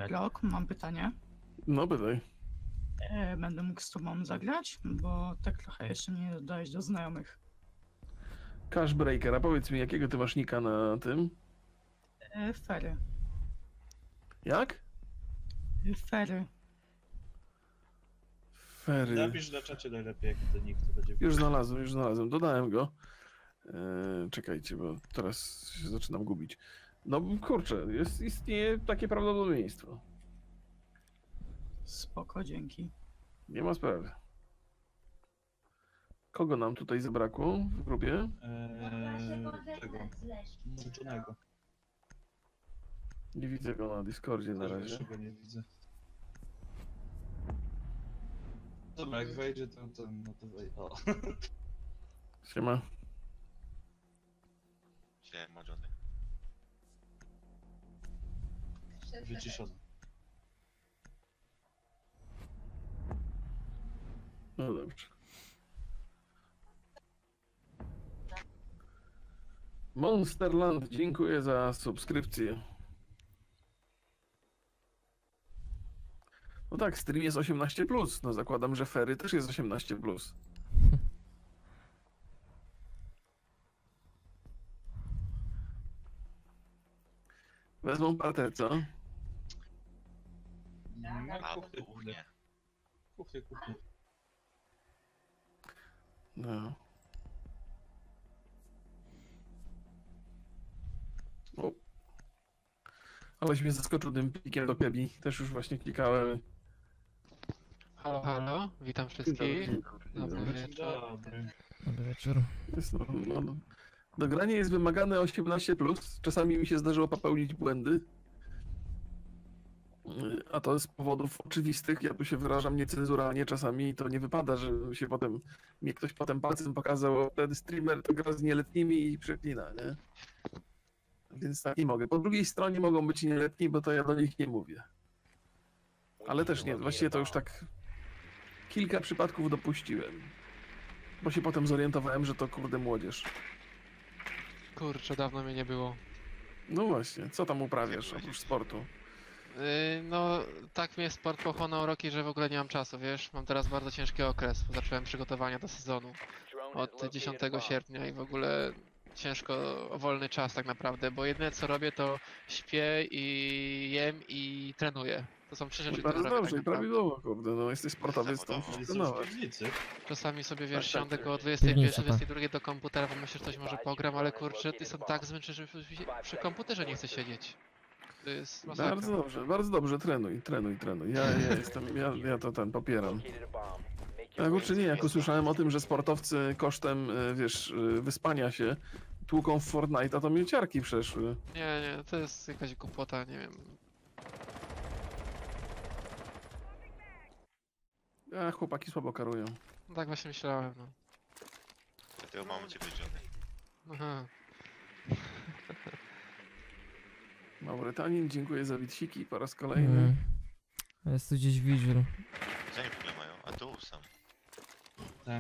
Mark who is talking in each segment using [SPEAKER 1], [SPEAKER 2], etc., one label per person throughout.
[SPEAKER 1] Rok, mam pytanie.
[SPEAKER 2] No pytaj.
[SPEAKER 1] Będę mógł z tobą zagrać? Bo tak trochę jeszcze nie dodałeś do znajomych.
[SPEAKER 2] Cashbreaker, a powiedz mi, jakiego ty masz nika na tym?
[SPEAKER 1] Fery.
[SPEAKER 2] Jak?
[SPEAKER 1] Fery.
[SPEAKER 2] Fery.
[SPEAKER 3] Napisz na czacie najlepiej, jaki to nick to będzie.
[SPEAKER 2] Już znalazłem. Dodałem go. Czekajcie, bo teraz się zaczynam gubić. No kurczę, istnieje takie prawdopodobieństwo.
[SPEAKER 1] Spoko, dzięki.
[SPEAKER 2] Nie ma sprawy. Kogo nam tutaj zabrakło w grupie?
[SPEAKER 3] Tego. Mączonego.
[SPEAKER 2] Nie widzę go na Discordzie na razie.
[SPEAKER 3] Go nie widzę. Dobra, jak wejdzie to no to wejdzie. O.
[SPEAKER 2] Siema.
[SPEAKER 4] Siema, Johnny.
[SPEAKER 3] Wyciszony.
[SPEAKER 2] No dobrze. Monsterland, dziękuję za subskrypcję. No tak, stream jest 18+. No zakładam, że Fery też jest 18+. Wezmą partę, co?
[SPEAKER 4] A,
[SPEAKER 3] Kuchnie. Kuchnie.
[SPEAKER 2] No. O. Aleś mnie zaskoczył tym plikiem do Kebi. Też już właśnie klikałem.
[SPEAKER 5] Halo, halo, witam wszystkich. Dobry wieczór.
[SPEAKER 3] Dobry.
[SPEAKER 6] Dobry wieczór.
[SPEAKER 2] Jest, no. Do grania jest wymagane 18+. Czasami mi się zdarzyło popełnić błędy. A to z powodów oczywistych. Ja tu się wyrażam niecenzuralnie czasami i to nie wypada, że się potem mnie ktoś potem palcem pokazał, o, ten streamer to gra z nieletnimi i przeklina, nie? Więc tak nie mogę. Po drugiej stronie mogą być nieletni, bo to ja do nich nie mówię. Ale też nie, właściwie to już tak kilka przypadków dopuściłem. Bo się potem zorientowałem, że to kurde młodzież.
[SPEAKER 5] Kurczę, dawno mnie nie było.
[SPEAKER 2] No właśnie, co tam uprawiasz oprócz sportu?
[SPEAKER 5] No, tak mnie sport pochłonął roki, że w ogóle nie mam czasu, wiesz? Mam teraz bardzo ciężki okres. Zacząłem przygotowania do sezonu od 10 sierpnia i w ogóle ciężko o wolny czas tak naprawdę, bo jedyne co robię to śpię i jem i trenuję. To są trzy rzeczy, które
[SPEAKER 2] Bardzo
[SPEAKER 5] robię
[SPEAKER 2] dobrze
[SPEAKER 5] tak
[SPEAKER 2] i
[SPEAKER 5] naprawdę.
[SPEAKER 2] prawidłowo, kurde, no jesteś sportowiec, to musisz
[SPEAKER 3] Oni są w
[SPEAKER 2] trenować.
[SPEAKER 3] piwnicy.
[SPEAKER 5] Czasami sobie, wiesz,
[SPEAKER 2] Tak,
[SPEAKER 5] siądę
[SPEAKER 2] tak.
[SPEAKER 5] koło
[SPEAKER 6] Piwnica,
[SPEAKER 5] 21,
[SPEAKER 6] tak.
[SPEAKER 5] 22 do komputera, bo myślę, że coś może pogram, ale kurczę, jestem tak zmęczony, że przy komputerze nie chcę siedzieć. To jest masakra.
[SPEAKER 2] Bardzo dobrze, trenuj. Ja to popieram. Ja kurczę nie, jak usłyszałem o tym, że sportowcy kosztem, wiesz, wyspania się tłuką w Fortnite'a, to mnie ciarki przeszły.
[SPEAKER 5] Nie, to jest jakaś głupota, nie wiem.
[SPEAKER 2] A chłopaki słabo karują.
[SPEAKER 5] No tak właśnie myślałem, no.
[SPEAKER 4] Dlatego mamy ciebie, Johnny.
[SPEAKER 5] Aha.
[SPEAKER 2] Maurytanin, dziękuję za witsiki po raz kolejny.
[SPEAKER 6] Mm. Jest tu gdzieś Vigil.
[SPEAKER 4] Co oni w ogóle mają? A tu sam.
[SPEAKER 3] Tak.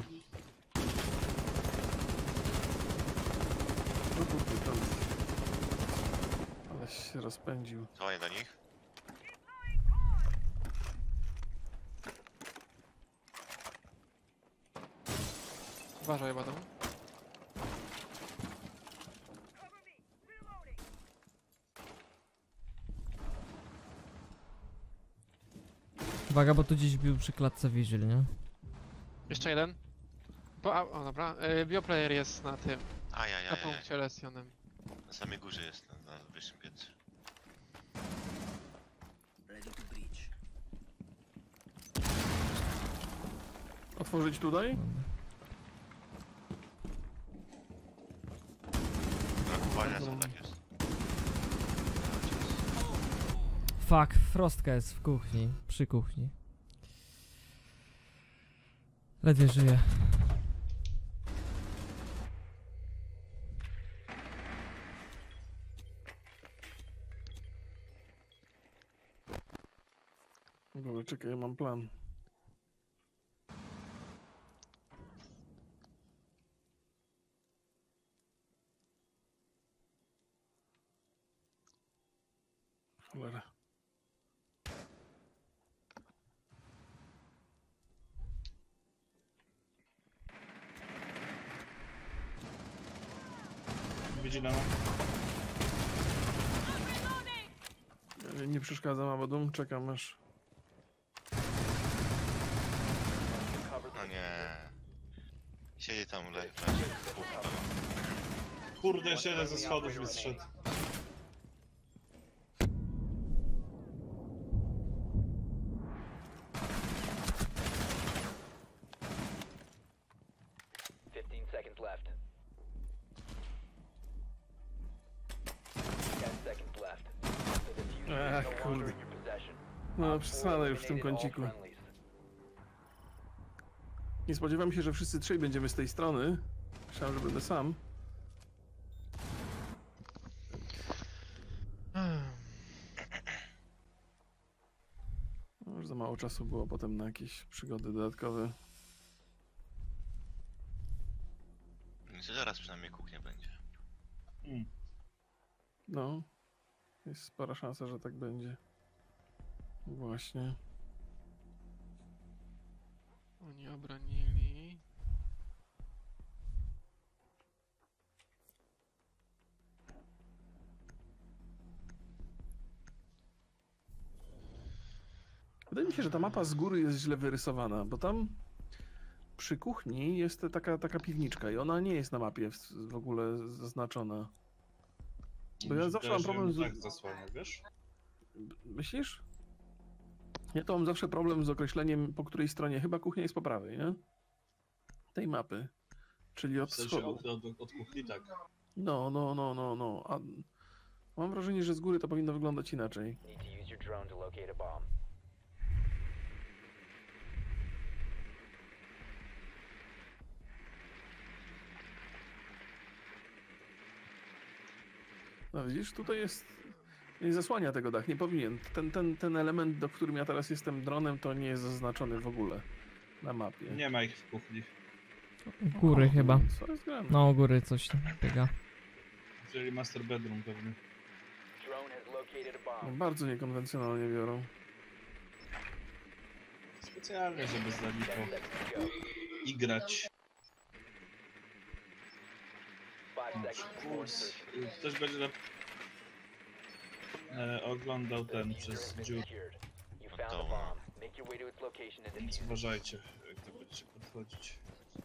[SPEAKER 2] No kurde, tam. Ale się rozpędził.
[SPEAKER 4] Dzwonię do nich.
[SPEAKER 5] Uważaj, Badą.
[SPEAKER 6] Uwaga, bo tu gdzieś był przy klatce Vigil, nie?
[SPEAKER 5] Jeszcze jeden. O, dobra. Bioplayer jest na tym, na
[SPEAKER 4] Ajajaj.
[SPEAKER 5] punkcie Lesionem.
[SPEAKER 4] Na samej górze jest, na wyższym piętrze.
[SPEAKER 2] Otworzyć tutaj?
[SPEAKER 4] Brakowania są tak jest.
[SPEAKER 6] Fuck, Frostka jest w kuchni, przy kuchni. Ledwie żyje.
[SPEAKER 2] Dobra, czekaj, ja mam plan. Cholera.
[SPEAKER 3] Widzimy.
[SPEAKER 2] Nie przeszkadzam Awadum, czekam aż...
[SPEAKER 4] No nie. Siedzi tam leży.
[SPEAKER 3] Kurde, jeszcze jeden ze schodów mi zszedł.
[SPEAKER 2] Ach, kurde. No, przestanę już w tym kąciku. Nie spodziewam się, że wszyscy trzej będziemy z tej strony. Myślałem, że będę sam. No, już za mało czasu było potem na jakieś przygody dodatkowe.
[SPEAKER 4] Zaraz przynajmniej kuchnia będzie.
[SPEAKER 2] No. Jest spora szansa, że tak będzie. Właśnie.
[SPEAKER 5] Oni obronili.
[SPEAKER 2] Wydaje mi się, że ta mapa z góry jest źle wyrysowana, bo tam przy kuchni jest taka piwniczka i ona nie jest na mapie w ogóle zaznaczona. Bo ja zawsze mam problem z...
[SPEAKER 3] Tak zasłania, wiesz?
[SPEAKER 2] Myślisz? Ja to mam zawsze problem z określeniem, po której stronie. Chyba kuchnia jest po prawej, nie? Tej mapy. Czyli od
[SPEAKER 3] W sensie
[SPEAKER 2] schodu.
[SPEAKER 3] od kuchni, tak.
[SPEAKER 2] No. A mam wrażenie, że z góry to powinno wyglądać inaczej. No widzisz, tutaj jest... Nie zasłania tego dach, nie powinien. Ten element, do którym ja teraz jestem dronem, to nie jest zaznaczony w ogóle na mapie.
[SPEAKER 3] Nie ma ich w kuchni.
[SPEAKER 6] Góry chyba.
[SPEAKER 2] Co jest grane?
[SPEAKER 6] No, góry coś tam biega.
[SPEAKER 3] Czyli master bedroom pewnie.
[SPEAKER 2] No, bardzo niekonwencjonalnie biorą.
[SPEAKER 3] Specjalnie, żeby z Daniko igrać. Ktoś będzie oglądał ten przez dziur, więc uważajcie, jak to będziecie podchodzić.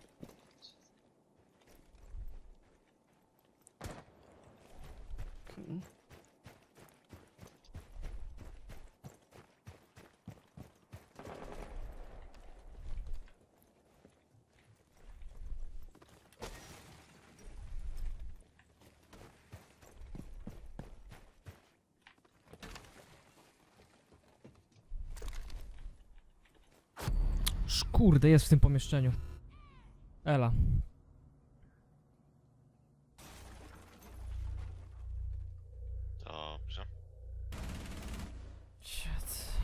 [SPEAKER 2] Okay.
[SPEAKER 6] Kurde, jest w tym pomieszczeniu. Ela.
[SPEAKER 4] Dobrze.
[SPEAKER 6] Shit.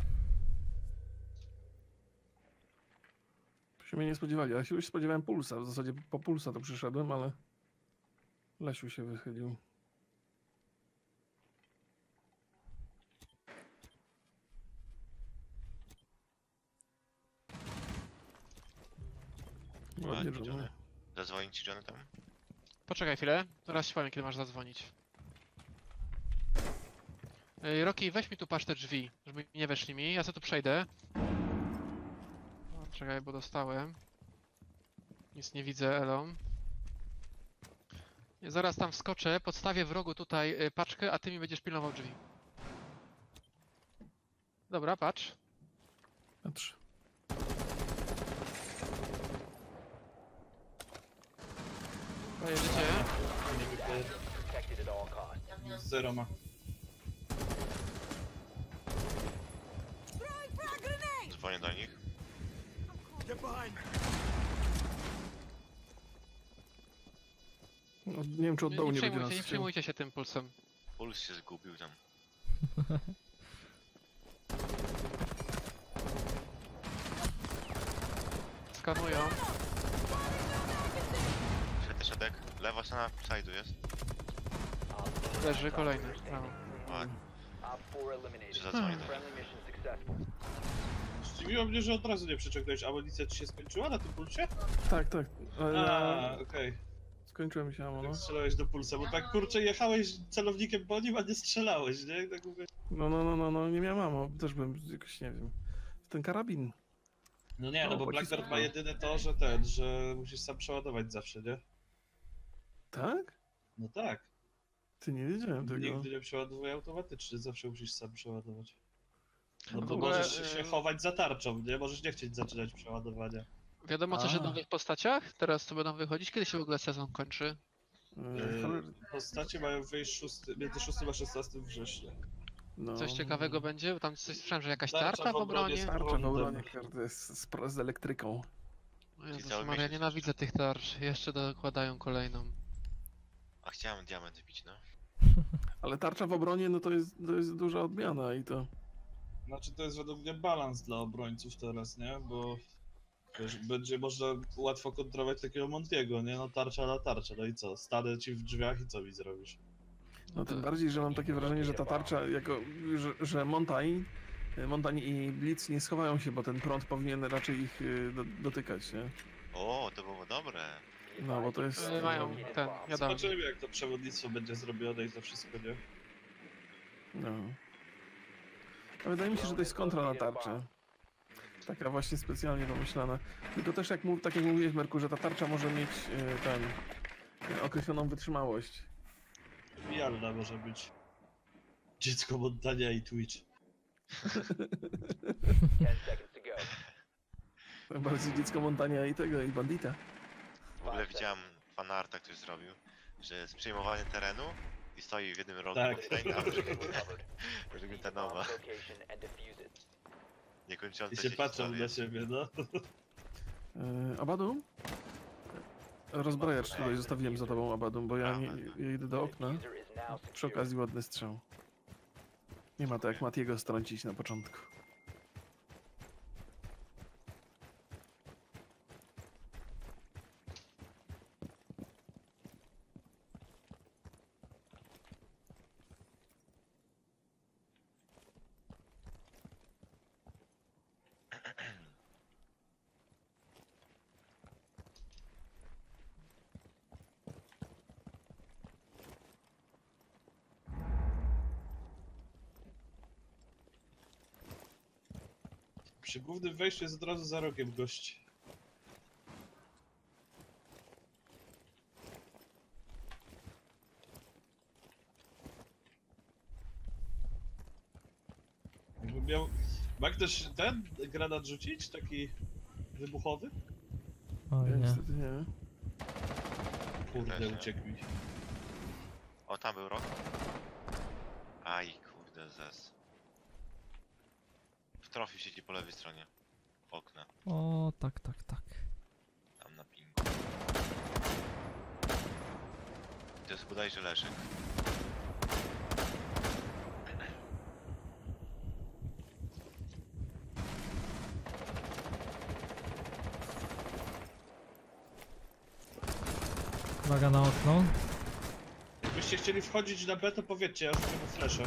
[SPEAKER 2] się mnie nie spodziewali, ale się już spodziewałem pulsa. W zasadzie po pulsa to przyszedłem, ale Lesiu się wychylił. Ładnie,
[SPEAKER 4] Ładnie,
[SPEAKER 2] że
[SPEAKER 4] Johnny. Zadzwonić ci Johnny tam?
[SPEAKER 5] Poczekaj chwilę, teraz ci powiem, kiedy masz zadzwonić. Rocky, weź mi tu patrz te drzwi, żeby nie weszli mi, ja sobie tu przejdę. O, czekaj, bo dostałem. Nic nie widzę, Elon. Zaraz tam wskoczę, podstawię w rogu tutaj paczkę, a ty mi będziesz pilnował drzwi. Dobra, patrz.
[SPEAKER 2] Patrz.
[SPEAKER 5] Daję życie.
[SPEAKER 3] Zero ma.
[SPEAKER 4] Dzwonię do nich.
[SPEAKER 2] No, nie wiem, czy od dołu nie będzie nas
[SPEAKER 5] Nie
[SPEAKER 2] chciał.
[SPEAKER 5] przejmujcie się tym pulsem.
[SPEAKER 4] Puls się zgubił tam.
[SPEAKER 5] Skanują.
[SPEAKER 4] Środek. Lewa strona side'u jest.
[SPEAKER 5] Leży kolejny. Brawo.
[SPEAKER 4] Ładnie. Czy zadzwonię do nich?
[SPEAKER 3] Zdziwiło mnie, że od razu nie przeciągnąłeś. Amunicja ci się skończyła na tym pulsie?
[SPEAKER 2] Tak, tak. Ale
[SPEAKER 3] A, okej.
[SPEAKER 2] Skończyło mi się ammo, no.
[SPEAKER 3] Jak strzelałeś do pulsa, bo tak kurczę jechałeś celownikiem po nim, a nie strzelałeś, nie? Tak mówię.
[SPEAKER 2] No, nie miałem ammo, też byłem jakoś, nie wiem, w ten karabin.
[SPEAKER 3] No nie, no bo
[SPEAKER 2] pocisku.
[SPEAKER 3] Blackbird ma jedyne to, że musisz sam przeładować zawsze, nie?
[SPEAKER 2] Tak?
[SPEAKER 3] No tak.
[SPEAKER 2] Ty nie wiedziałem tego.
[SPEAKER 3] Nigdy nie przeładowuje automatycznie, zawsze musisz sam przeładować. No
[SPEAKER 5] W
[SPEAKER 3] bo
[SPEAKER 5] ogóle,
[SPEAKER 3] możesz się chować za tarczą, nie? Możesz nie chcieć zaczynać przeładowania.
[SPEAKER 5] Wiadomo coś o
[SPEAKER 2] A.
[SPEAKER 5] nowych postaciach? Teraz to będą wychodzić? Kiedy się w ogóle sezon kończy?
[SPEAKER 3] Postacie mają wyjść między 6 a 16 września.
[SPEAKER 2] No.
[SPEAKER 5] Coś ciekawego będzie? Bo tam coś słyszałem, że jakaś
[SPEAKER 3] Tarcza
[SPEAKER 5] tarcza w
[SPEAKER 3] w obronie
[SPEAKER 5] obronie?
[SPEAKER 3] z-
[SPEAKER 2] Tarcza w obronie, to jest z elektryką.
[SPEAKER 5] O Jezus
[SPEAKER 4] cały
[SPEAKER 5] Maria,
[SPEAKER 4] miesiąc
[SPEAKER 5] nienawidzę tych tarcz. Jeszcze dokładają kolejną.
[SPEAKER 4] A chciałem diament wybić, no.
[SPEAKER 2] Ale tarcza w obronie, no to jest duża odmiana i to...
[SPEAKER 3] Znaczy to jest według mnie balans dla obrońców teraz, nie? Bo wiesz, będzie można łatwo kontrolować takiego Montiego, nie? No tarcza na tarczę, no i co? Stanę ci w drzwiach i co mi zrobisz?
[SPEAKER 2] No tym bardziej, że mam takie wrażenie, że ta tarcza, że Montań i Blitz nie schowają się, bo ten prąd powinien raczej ich dotykać, nie?
[SPEAKER 4] O, to było dobre.
[SPEAKER 2] No, bo to jest...
[SPEAKER 5] Mają ten, wiadomo.
[SPEAKER 3] Zobaczymy jak to przewodnictwo będzie zrobione i to wszystko, nie?
[SPEAKER 2] No. A wydaje mi się, że to jest kontra na tarczę. Taka właśnie specjalnie pomyślana. Tylko też tak jak mówiłeś, Merku, że ta tarcza może mieć określoną wytrzymałość.
[SPEAKER 3] Mijalna może być. Dziecko Montania i Twitch.
[SPEAKER 2] Bardziej dziecko Montania i tego, i Bandita.
[SPEAKER 4] W ogóle widziałem fanarta, ktoś zrobił, że jest przejmowanie terenu i stoi w jednym rogu
[SPEAKER 3] Tak.
[SPEAKER 4] Montaigne, a drugi ta nowa. Niekończące
[SPEAKER 3] I się patrzą
[SPEAKER 4] historie.
[SPEAKER 3] na siebie, no.
[SPEAKER 2] Abadu? Rozbrajacz tutaj zostawiłem za tobą, Abadu, bo ja idę do okna. Przy okazji ładny strzał. Nie ma to jak Matiego strącić na początku.
[SPEAKER 3] Przy głównym wejściu jest od razu za rogiem gość. Jakby miał... Ma ktoś ten granat rzucić? Taki wybuchowy?
[SPEAKER 6] Oj, nie.
[SPEAKER 2] Niestety nie.
[SPEAKER 3] Kurde,
[SPEAKER 4] Też nie.
[SPEAKER 3] uciekł mi.
[SPEAKER 4] O, tam był rok. Aj, kurde, zes. W trofi siedzi po lewej stronie. Okna,
[SPEAKER 6] O, tak.
[SPEAKER 4] tam na pingu. To jest bodajże Leszek.
[SPEAKER 6] Uwaga na okno.
[SPEAKER 3] Jakbyście chcieli wchodzić na B, to powiedzcie, ja rzucę mu fleszę.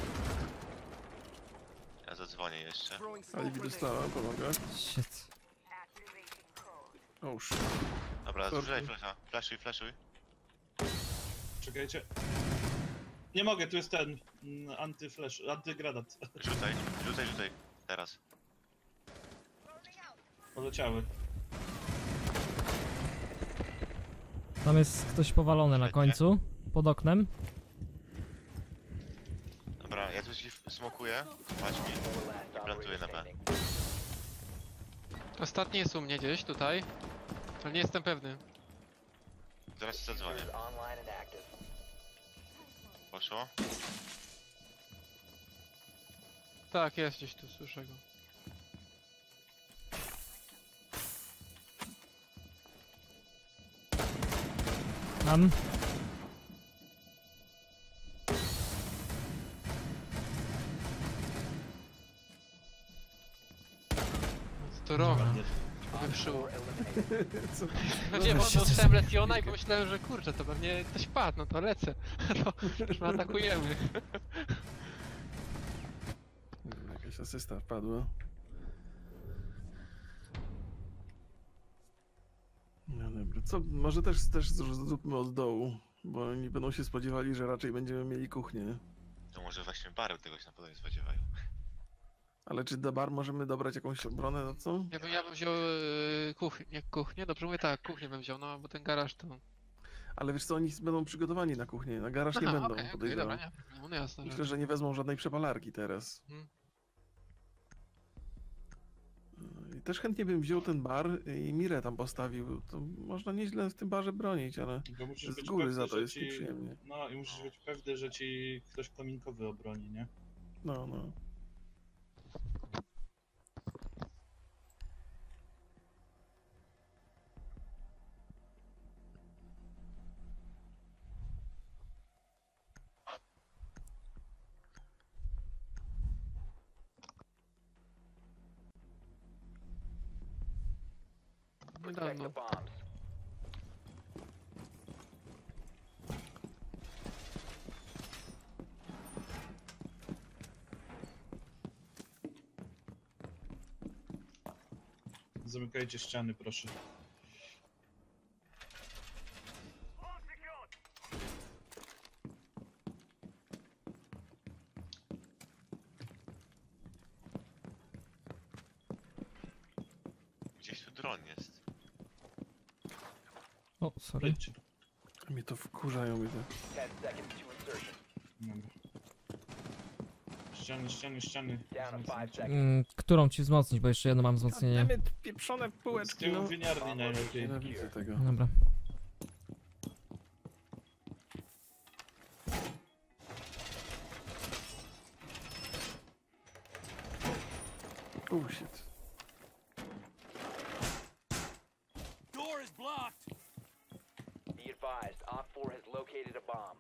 [SPEAKER 4] Ja zadzwonię jeszcze.
[SPEAKER 2] Alibi dostała, pomaga.
[SPEAKER 6] Shit.
[SPEAKER 2] Oż.
[SPEAKER 4] Dobra,
[SPEAKER 2] Sorry.
[SPEAKER 4] zużywaj flesza. Fleszuj.
[SPEAKER 3] Czekajcie. Nie mogę, tu jest ten antygranat.
[SPEAKER 4] Rzucaj. Teraz.
[SPEAKER 3] Poleciały.
[SPEAKER 6] Tam jest ktoś powalony na końcu. Pod oknem.
[SPEAKER 4] Dobra, ja tu ci smokuję. Patrz mi. I plantuję na B.
[SPEAKER 5] Ostatni jest u mnie gdzieś tutaj. Ale nie jestem pewny.
[SPEAKER 4] Zaraz zadzwonię. Poszło?
[SPEAKER 5] Tak, jest gdzieś tu, słyszę go.
[SPEAKER 6] Tam.
[SPEAKER 5] To rok.
[SPEAKER 3] Ładnie.
[SPEAKER 5] Wyprzbyło.
[SPEAKER 2] Co?
[SPEAKER 5] No nie, bo
[SPEAKER 6] Weź się
[SPEAKER 5] dostałem
[SPEAKER 6] coś-
[SPEAKER 5] Letiona i pomyślałem, że kurczę, to pewnie ktoś padł, no to lecę. To już my atakujemy.
[SPEAKER 2] Jakaś asysta wpadła. No dobra, co, może też zróbmy od dołu, bo oni będą się spodziewali, że raczej będziemy mieli kuchnię.
[SPEAKER 4] To może właśnie bary tego się na pewno nie spodziewają.
[SPEAKER 2] Ale czy do bar możemy dobrać jakąś obronę, no co?
[SPEAKER 5] Ja bym wziął kuchnię, dobrze mówię tak, kuchnię bym wziął, no bo ten garaż to...
[SPEAKER 2] Ale wiesz co, oni będą przygotowani na kuchnię, na garaż nie będą,
[SPEAKER 5] okej,
[SPEAKER 2] podejrzewam.
[SPEAKER 5] dobra, nie, no jasne, że...
[SPEAKER 2] Myślę, że nie wezmą żadnej przepalarki teraz.
[SPEAKER 5] Mhm.
[SPEAKER 2] I też chętnie bym wziął ten bar i Mirę tam postawił. To można nieźle w tym barze bronić, ale
[SPEAKER 3] Tylko musisz
[SPEAKER 2] z
[SPEAKER 3] być
[SPEAKER 2] góry
[SPEAKER 3] pewny,
[SPEAKER 2] za to
[SPEAKER 3] że
[SPEAKER 2] jest
[SPEAKER 3] ci...
[SPEAKER 2] nieprzyjemnie.
[SPEAKER 3] No i musisz być pewny, że ci ktoś kominkowy obroni, nie?
[SPEAKER 2] No, no.
[SPEAKER 5] Niedawno.
[SPEAKER 3] Zamykajcie ściany, proszę.
[SPEAKER 4] Gdzieś tu dron jest.
[SPEAKER 6] O, sorry.
[SPEAKER 3] Wyjdź.
[SPEAKER 2] Mnie to wkurzają, widzę.
[SPEAKER 3] Dobra. Ściany.
[SPEAKER 6] Którą ci wzmocnić, bo jeszcze jedno mam wzmocnienie.
[SPEAKER 2] Mamy pieprzone
[SPEAKER 3] Z
[SPEAKER 2] półeczki,
[SPEAKER 3] tyłu
[SPEAKER 2] no.
[SPEAKER 3] winiarni najlepiej.
[SPEAKER 2] Nienawidzę tego.
[SPEAKER 6] Dobra.
[SPEAKER 2] Oh shit.
[SPEAKER 7] Door is blocked. Be advised, Op 4 has located a bomb.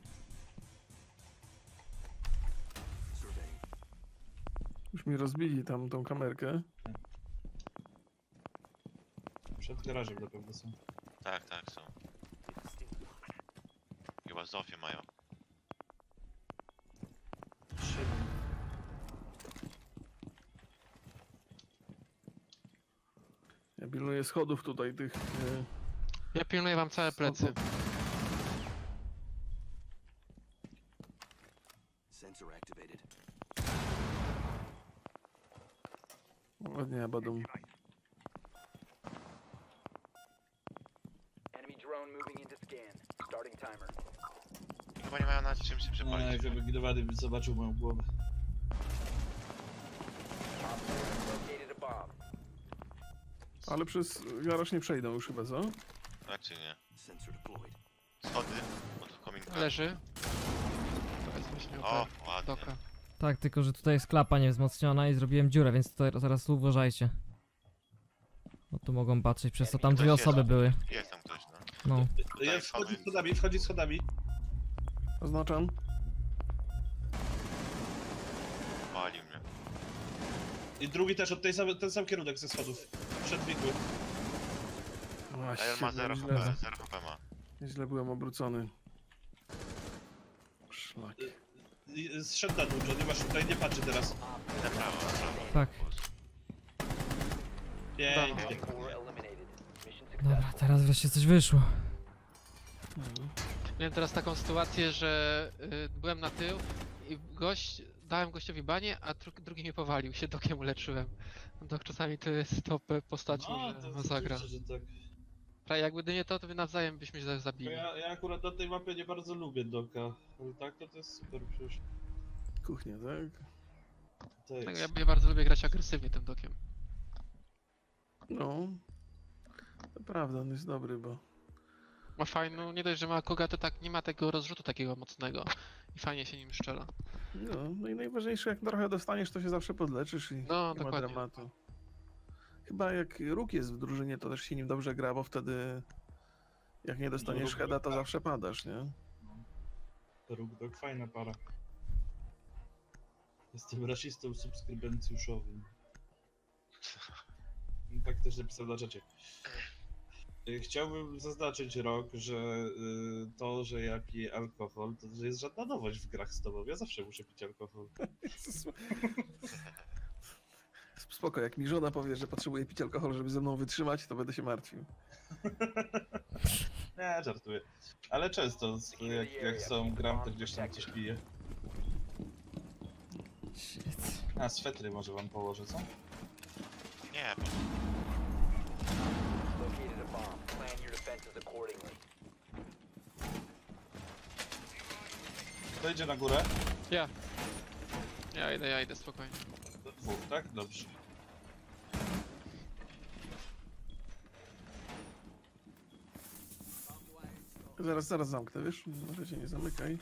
[SPEAKER 7] Surveying.
[SPEAKER 2] Już mi rozbili tam tą kamerkę.
[SPEAKER 3] Przed garażem na pewno są.
[SPEAKER 4] Tak, są. Chyba Zofię mają.
[SPEAKER 3] 7.
[SPEAKER 2] Ja pilnuję schodów tutaj, tych...
[SPEAKER 5] Ja pilnuję wam całe plecy.
[SPEAKER 7] Sensor activated.
[SPEAKER 2] Ładnie, Abadum.
[SPEAKER 7] Enemy drone moving into scan. Starting timer.
[SPEAKER 4] Chyba nie mają na czym się
[SPEAKER 3] No,
[SPEAKER 4] przepalić.
[SPEAKER 3] jak wygidowany zobaczył moją głowę.
[SPEAKER 7] Op 4 has located a bomb.
[SPEAKER 2] Ale przez garaż nie przejdą już chyba, co?
[SPEAKER 4] Raczej nie.
[SPEAKER 7] Sensor deployed.
[SPEAKER 4] Schody od kominka.
[SPEAKER 5] Leży. Powiedzmy się
[SPEAKER 4] O, ładnie.
[SPEAKER 5] doka.
[SPEAKER 6] Tak, tylko że tutaj jest klapa niewzmocniona i zrobiłem dziurę, więc to zaraz tu uważajcie. Bo tu mogą patrzeć, przez to tam dwie osoby były.
[SPEAKER 4] Jest tam ktoś, no.
[SPEAKER 6] No.
[SPEAKER 3] Jest, wchodzi schodami.
[SPEAKER 2] Oznaczam.
[SPEAKER 4] Palił mnie.
[SPEAKER 3] I drugi też od ten sam kierunek ze schodów. Przedbiegły.
[SPEAKER 2] Właśnie,
[SPEAKER 4] Iron ma 0
[SPEAKER 2] źle,
[SPEAKER 4] HP, 0 HP ma.
[SPEAKER 2] źle byłem obrócony. Szlak.
[SPEAKER 3] Zszedł na dół, John, nie masz tutaj, nie patrzy teraz.
[SPEAKER 4] Na prawo.
[SPEAKER 6] Tak.
[SPEAKER 3] Pięknie.
[SPEAKER 7] 4 eliminated. Mission
[SPEAKER 6] Dobra,
[SPEAKER 7] successful.
[SPEAKER 6] teraz wreszcie coś wyszło.
[SPEAKER 5] Miałem teraz taką sytuację, że byłem na tył i dałem gościowi banie, a drugi mnie powalił, się dokiem uleczyłem. Dok czasami to jest top postacią,
[SPEAKER 3] No,
[SPEAKER 5] że
[SPEAKER 3] to
[SPEAKER 5] masakra.
[SPEAKER 3] oczywiście, że tak.
[SPEAKER 5] Prawie jakby nie to, to by nawzajem byśmy się
[SPEAKER 3] Tylko
[SPEAKER 5] zabili.
[SPEAKER 3] ja akurat na tej mapie nie bardzo lubię Doka. Ale tak, to jest super przecież.
[SPEAKER 2] Kuchnia, tak?
[SPEAKER 3] To jest.
[SPEAKER 5] Tak, ja bardzo lubię grać agresywnie tym dokiem.
[SPEAKER 2] No. To prawda, on jest dobry, bo...
[SPEAKER 5] Ma fajną, nie dość, że ma koga, to tak nie ma tego rozrzutu takiego mocnego. I fajnie się nim strzela.
[SPEAKER 2] No i najważniejsze, jak trochę dostaniesz, to się zawsze podleczysz i
[SPEAKER 5] No,
[SPEAKER 2] nie ma
[SPEAKER 5] dokładnie.
[SPEAKER 2] dramatu. Chyba jak Róg jest w drużynie, to też się nim dobrze gra, bo wtedy jak nie dostaniesz
[SPEAKER 3] Róg-
[SPEAKER 2] heada, to zawsze padasz, nie?
[SPEAKER 3] Róg Dok, fajna para. Jestem rasistą subskrybencjuszowym. Tak też napisał na czacie. Chciałbym zaznaczyć, Rok, że to, że ja piję alkohol, to że jest żadna nowość w grach z tobą. Ja zawsze muszę pić alkohol.
[SPEAKER 2] Spoko, jak mi żona powie, że potrzebuje pić alkohol, żeby ze mną wytrzymać, to będę się martwił.
[SPEAKER 3] Nie, żartuję. Ale często, jak są gram, to gdzieś tam coś piję.
[SPEAKER 6] Shit.
[SPEAKER 3] A, swetry może wam położę, co?
[SPEAKER 4] Nie,
[SPEAKER 7] Located a bomb. Plan your defenses accordingly.
[SPEAKER 3] Kto idzie na górę?
[SPEAKER 5] Ja. Ja idę spokojnie.
[SPEAKER 3] Do dwóch, tak? Dobrze.
[SPEAKER 2] Zaraz zamknę, wiesz? Może się nie zamykaj.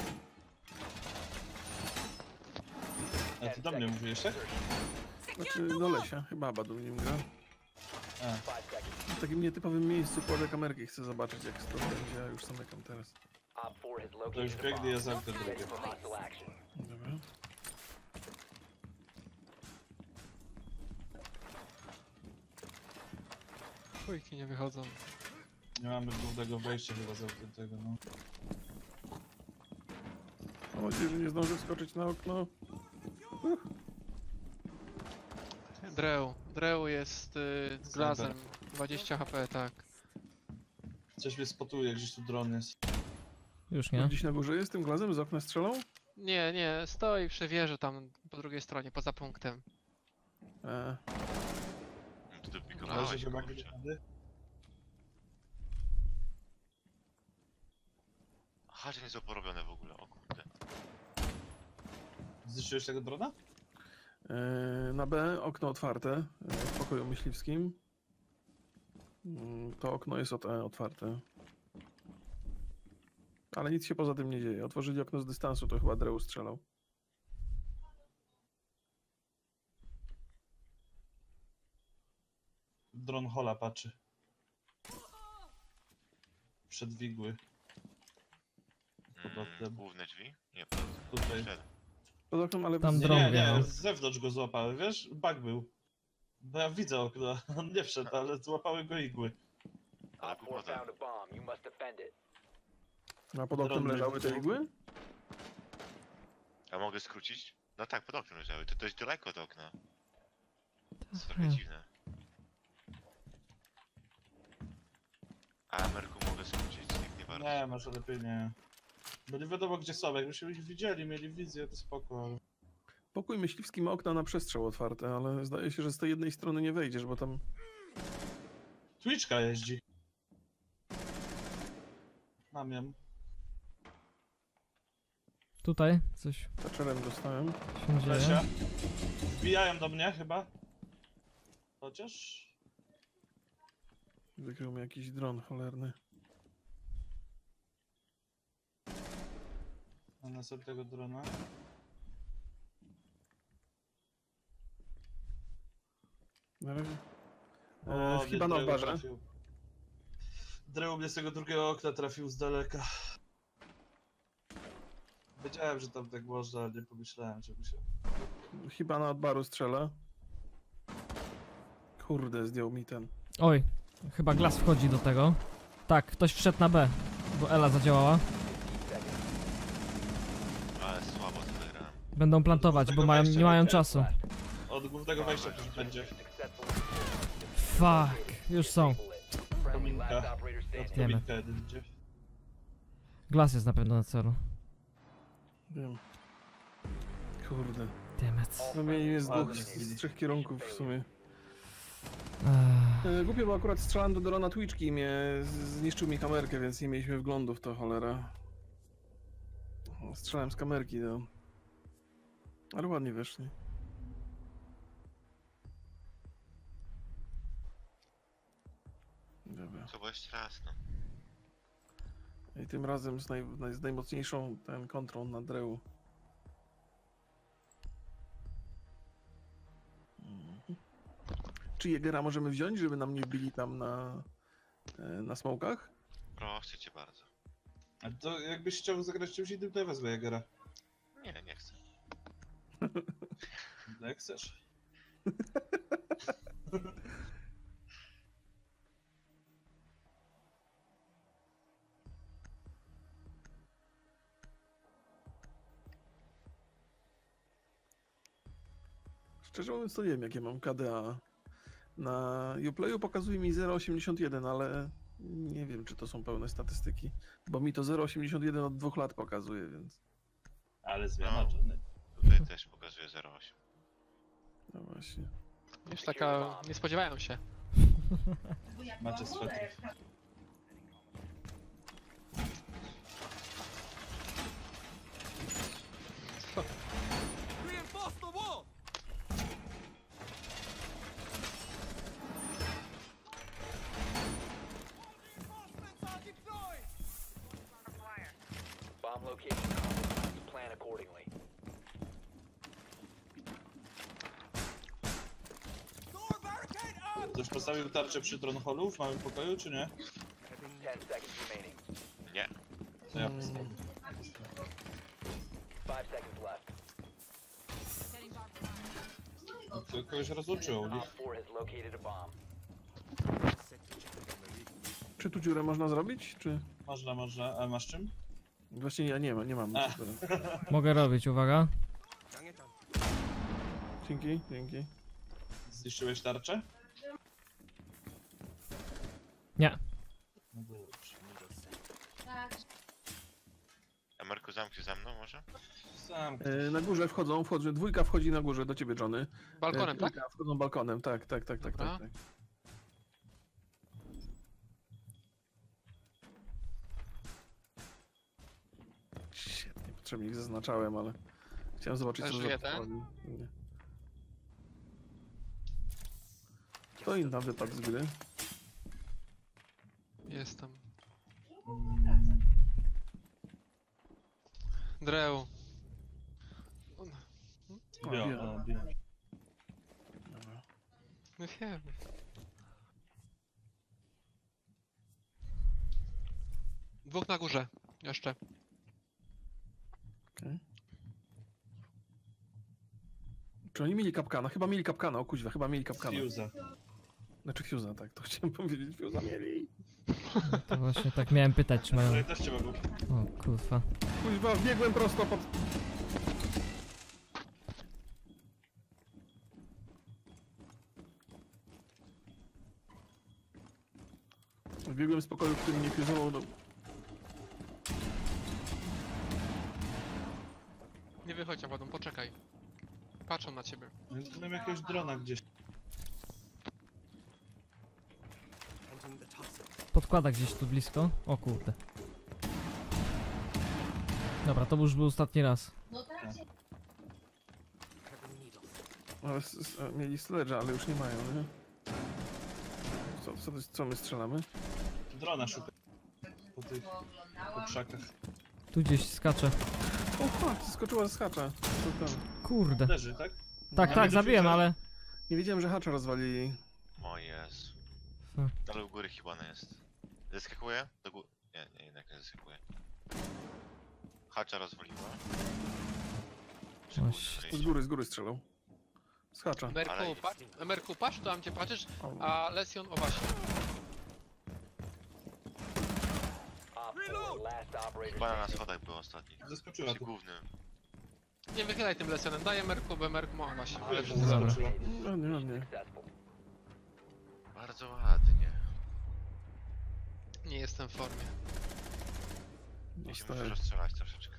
[SPEAKER 3] A ty do mnie mówiłeś, tak?
[SPEAKER 2] Znaczy do Lesia, chyba Abadum nim gra.
[SPEAKER 3] A,
[SPEAKER 7] 5 seconds.
[SPEAKER 2] W takim nietypowym miejscu kładę kamerki i chcę zobaczyć jak to będzie, a już zamykam teraz.
[SPEAKER 7] Op 4 has
[SPEAKER 3] to już
[SPEAKER 7] located a
[SPEAKER 3] biegnie, ja
[SPEAKER 7] bomb.
[SPEAKER 3] zamknę
[SPEAKER 7] Ready
[SPEAKER 3] drugie.
[SPEAKER 7] for hostile action.
[SPEAKER 2] Dobra.
[SPEAKER 5] Chujki nie wychodzą.
[SPEAKER 3] Nie mamy głównego wejścia chyba zamkniętego, no.
[SPEAKER 2] Mam nadzieję, że nie zdążę wskoczyć na okno.
[SPEAKER 5] Drew jest glazem. 20 HP, tak.
[SPEAKER 3] Coś mnie spotuje, gdzieś tu dron jest.
[SPEAKER 6] Już nie?
[SPEAKER 2] Gdzieś na górze jest tym glazem, z okna strzelą?
[SPEAKER 5] Nie, stoi przy wieży tam po drugiej stronie, poza punktem.
[SPEAKER 4] tu
[SPEAKER 3] Leży
[SPEAKER 4] dopikowałeś,
[SPEAKER 3] chyba
[SPEAKER 4] kurczę.
[SPEAKER 3] gdzieś wtedy.
[SPEAKER 4] Aha, że nie są porobione w ogóle, o kurde.
[SPEAKER 3] Zniszczyłeś tego drona?
[SPEAKER 2] Na B okno otwarte w pokoju myśliwskim. To okno jest otwarte. Ale nic się poza tym nie dzieje. Otworzyli okno z dystansu, to chyba Dreu strzelał.
[SPEAKER 3] Dron Hola patrzy. Przed wigły. Pod oknem.
[SPEAKER 4] Główne drzwi? Nie,
[SPEAKER 3] Tutaj.
[SPEAKER 4] przed.
[SPEAKER 2] Pod oknem, ale
[SPEAKER 6] Tam
[SPEAKER 2] bez-
[SPEAKER 6] dron
[SPEAKER 3] Nie,
[SPEAKER 6] wjechał.
[SPEAKER 3] nie, z zewnątrz go złapały, wiesz? Bug był. Bo ja widzę okno, on nie wszedł, ale złapały go igły.
[SPEAKER 4] Ale
[SPEAKER 7] Op 4
[SPEAKER 4] głupota.
[SPEAKER 7] found a bomb. You must defend it.
[SPEAKER 2] A pod oknem
[SPEAKER 3] Dron
[SPEAKER 2] leżały te
[SPEAKER 3] był.
[SPEAKER 2] igły?
[SPEAKER 4] A mogę skrócić? No tak, pod oknem leżały. To dość daleko od okna. To jest trochę
[SPEAKER 6] Hmm.
[SPEAKER 4] dziwne. A Ameryku mogę skrócić, nikt nie warto.
[SPEAKER 3] Nie, może lepiej nie. Bo nie wiadomo gdzie są, jakbyśmy ich widzieli, mieli wizję, to spoko, ale...
[SPEAKER 2] Pokój myśliwski ma okna na przestrzał otwarte, ale zdaje się, że z tej jednej strony nie wejdziesz, bo tam...
[SPEAKER 3] Twitchka jeździ. Mam ją.
[SPEAKER 6] Tutaj coś
[SPEAKER 2] Taczerem dostałem.
[SPEAKER 6] się dzieje.
[SPEAKER 3] Lesia. Wbijają do mnie chyba. Chociaż...
[SPEAKER 2] Wykrył mi jakiś dron cholerny.
[SPEAKER 3] Mam następnego drona.
[SPEAKER 2] Na razie.
[SPEAKER 3] O,
[SPEAKER 2] Chyba na
[SPEAKER 3] Drew
[SPEAKER 2] barze.
[SPEAKER 3] trafił. Drew mnie z tego drugiego okna trafił z daleka. Wiedziałem, że tam tak można, ale nie pomyślałem, żeby się...
[SPEAKER 2] Chyba na baru strzela. Kurde, zdjął mi ten.
[SPEAKER 6] Oj, chyba glas wchodzi do tego. Tak, ktoś wszedł na B, bo Ela zadziałała.
[SPEAKER 4] Ale słabo to wygrałem.
[SPEAKER 6] Będą plantować, bo mają, nie mają czasu.
[SPEAKER 3] Od głównego wejścia ktoś będzie.
[SPEAKER 6] Fuck, już są.
[SPEAKER 7] Friendly last
[SPEAKER 3] Kominka.
[SPEAKER 7] operator
[SPEAKER 3] Od
[SPEAKER 7] standing.
[SPEAKER 6] Wiemy.
[SPEAKER 3] kominka jeden idzie.
[SPEAKER 6] Glas jest na pewno na celu.
[SPEAKER 2] Wiem. Kurde.
[SPEAKER 6] Dammit.
[SPEAKER 2] No mnie jest
[SPEAKER 3] Ale
[SPEAKER 2] dwóch
[SPEAKER 3] nie
[SPEAKER 2] z trzech kierunków w sumie.
[SPEAKER 6] Ech,
[SPEAKER 2] Głupio, bo akurat strzelałem do drona Twitchki i zniszczył mi kamerkę, więc nie mieliśmy wglądu w to, cholera. Strzelałem z kamerki, no. Ale ładnie weszli. Dobra.
[SPEAKER 4] Co było jeszcze raz, no.
[SPEAKER 2] I tym razem z najmocniejszą ten kontrą na Dreu. Czy Jägera możemy wziąć, żeby nam nie wbili tam na smokach?
[SPEAKER 4] Proszę cię bardzo.
[SPEAKER 3] A to jakbyś chciał zagrać czymś innym, to ja wezmę Jagera.
[SPEAKER 4] Nie, nie chcę.
[SPEAKER 3] No jak chcesz.
[SPEAKER 2] Szczerze mówiąc to nie wiem jakie mam KDA Na Uplayu pokazuje mi 0,81, ale nie wiem, czy to są pełne statystyki, bo mi to 0,81 od 2 lat pokazuje, więc
[SPEAKER 3] Ale zmiana
[SPEAKER 4] No.
[SPEAKER 3] Johnny.
[SPEAKER 4] Tutaj też pokazuje 0,8.
[SPEAKER 2] no właśnie.
[SPEAKER 5] Już taka... nie spodziewają się.
[SPEAKER 3] Macie swetry.
[SPEAKER 7] Bomb location compromised. Plan accordingly.
[SPEAKER 3] Ktoś postawił tarczę przy Tronhollu w małym pokoju, czy nie?
[SPEAKER 7] 10 seconds remaining.
[SPEAKER 4] Nie.
[SPEAKER 3] To ja postawię.
[SPEAKER 7] 5 seconds left.
[SPEAKER 3] To kogoś rozłączyło.
[SPEAKER 7] Op 4 has located a bomb.
[SPEAKER 2] Czy tu dziurę można zrobić, czy...
[SPEAKER 3] Można. A masz czym?
[SPEAKER 2] Właśnie ja nie mam.
[SPEAKER 6] Mogę robić, uwaga.
[SPEAKER 2] Dzięki.
[SPEAKER 3] Zniszczyłeś tarczę?
[SPEAKER 6] Nie.
[SPEAKER 3] No dobrze.
[SPEAKER 4] Emerku, zamknij za mną może?
[SPEAKER 3] Sam.
[SPEAKER 2] Na górze wchodzą, dwójka wchodzi na górze do ciebie, Johnny.
[SPEAKER 5] Balkonem, tak?
[SPEAKER 2] Dwójka wchodzą balkonem, tak.
[SPEAKER 5] Dobra.
[SPEAKER 2] Shit, niepotrzebnie ich zaznaczałem, ale chciałem zobaczyć, co
[SPEAKER 5] Żyje
[SPEAKER 2] za
[SPEAKER 5] ten?
[SPEAKER 2] potwory. Nie. Kto inna wypadł z gry?
[SPEAKER 5] Jestem. Drew.
[SPEAKER 3] Biorę.
[SPEAKER 2] Dobra.
[SPEAKER 5] No wiem. Dwóch na górze. Jeszcze.
[SPEAKER 2] Okej. Czy oni mieli kapkana? Chyba mieli kapkana, o kuźwa, chyba mieli kapkana.
[SPEAKER 3] Fuse'a.
[SPEAKER 2] Znaczy Fuse'a, tak, to chciałem powiedzieć, Fuse'a mieli.
[SPEAKER 6] To właśnie tak miałem pytać, czy mają...
[SPEAKER 3] Tutaj też cię mogą.
[SPEAKER 6] O kurwa.
[SPEAKER 2] Kuźwa, biegłem prosto pod... Biegłem z pokoju, który mnie fuzował do...
[SPEAKER 5] Nie wychodź na wodą, poczekaj. Patrzą na ciebie.
[SPEAKER 3] Mam jakiegoś drona gdzieś.
[SPEAKER 6] Podkłada gdzieś tu blisko. O kurde. Dobra, to już był ostatni raz.
[SPEAKER 2] Mieli sledge'a, ale już nie mają, nie? Co my strzelamy?
[SPEAKER 3] Drona szukam. Po tych krzakach.
[SPEAKER 6] Tu gdzieś skacze.
[SPEAKER 2] O fuck, skoczyła z hacza. To tam.
[SPEAKER 6] Kurde.
[SPEAKER 3] Leży, tak?
[SPEAKER 6] Tak,
[SPEAKER 3] No,
[SPEAKER 6] tak, zabiłem,
[SPEAKER 3] widzę.
[SPEAKER 6] ale...
[SPEAKER 2] Nie wiedziałem, że hacza rozwalili.
[SPEAKER 4] O Jezu.
[SPEAKER 6] Hmm.
[SPEAKER 4] Ale u góry chyba nie jest. Zeskakuje? Do góry. Nie, jednak nie zeskakuje. Hacza rozwaliła. Przy
[SPEAKER 6] O,
[SPEAKER 4] głównym
[SPEAKER 6] shit.
[SPEAKER 4] wejściu.
[SPEAKER 2] Z góry strzelał. Z hacza.
[SPEAKER 5] Emerku, patrz, to tam gdzie patrzysz,
[SPEAKER 2] O,
[SPEAKER 5] a Lesion, o właśnie.
[SPEAKER 7] Op 4, last operator
[SPEAKER 4] Chyba na
[SPEAKER 7] standing.
[SPEAKER 4] schodach był ostatni.
[SPEAKER 3] Zaskoczyła
[SPEAKER 4] Przy
[SPEAKER 3] tu.
[SPEAKER 4] głównym.
[SPEAKER 5] Nie wychylaj tym Lesionem, daj Emerku, bo Emerku ma właśnie. Ale
[SPEAKER 3] Wiesz, że
[SPEAKER 6] Dobra.
[SPEAKER 3] zaskoczyła.
[SPEAKER 2] ładnie.
[SPEAKER 7] Successful.
[SPEAKER 4] Bardzo ładnie.
[SPEAKER 5] nie jestem w formie.
[SPEAKER 4] Ja się muszę
[SPEAKER 2] Dostałem.
[SPEAKER 4] rozstrzelać troszeczkę.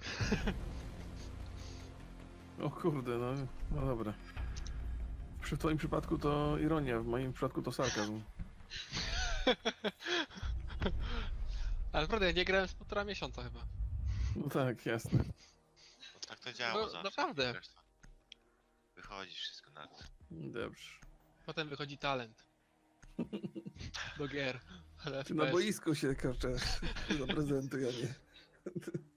[SPEAKER 2] O kurde, no dobra. W twoim przypadku to ironia, w moim przypadku to sarkazm.
[SPEAKER 5] Ale naprawdę, ja nie grałem z 1,5 miesiąca chyba.
[SPEAKER 2] No tak, jasne.
[SPEAKER 4] No, tak to działa
[SPEAKER 5] No,
[SPEAKER 4] zawsze.
[SPEAKER 5] naprawdę.
[SPEAKER 4] Wiesz co? Wychodzi wszystko na to.
[SPEAKER 2] Dobrze.
[SPEAKER 5] Potem wychodzi talent. Do gier. Ale
[SPEAKER 2] Ty na
[SPEAKER 5] FPS.
[SPEAKER 2] boisku się kaczesz. Zaprezentuj, a nie.